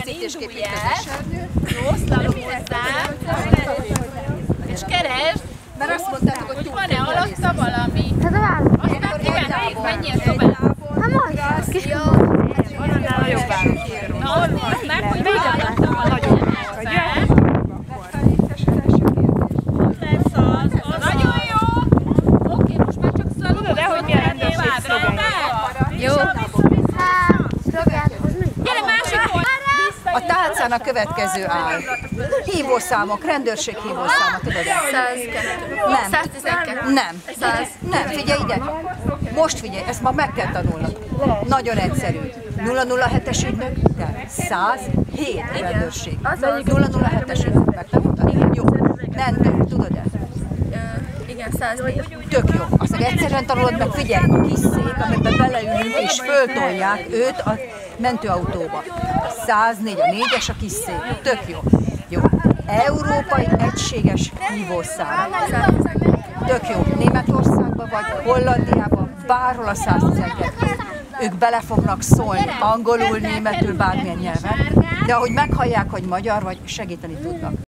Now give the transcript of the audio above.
indulj el, rosszal hozzám, és keresd, mert azt mondtátok, hogy van-e alatta valami. Hát a válasz. Aztán igen, menjél tovább. Hát majd kis Annál nagyobb válasz. Na, azt nézd meg, hogy van alatta valami. Nagyon jó! Oké, most már csak szalom. Tudod-e, hogy milyen rendőrség szlogenje? Jó. Gyere, másik oldal! A tálcán a következő áll. Hívószámok, rendőrség hívószáma, tudod-e? 102. Nem. 112. Nem. 100. Nem, figyelj ide. Most figyelj, ezt ma meg kell tanulnod. Nagyon egyszerű. 007-es ügynök, 107 rendőrség. 007-es ügynök, megtanultad? Jó. Nem, tudod-e? Igen, 104. Tök jó. Aztán egyszerűen tanulod meg, figyelj, a kis szék, amiben beleülünk és föltolják őt a mentőautóba. A 104, a 4-es a kis szék. Tök jó. Jó. Európai egységes hívószám. Tök jó. Németországban vagy Hollandiában, bárhol a 112. Ők bele fognak szólni angolul, németül, bármilyen nyelven, de ahogy meghallják, hogy magyar vagy, segíteni tudnak.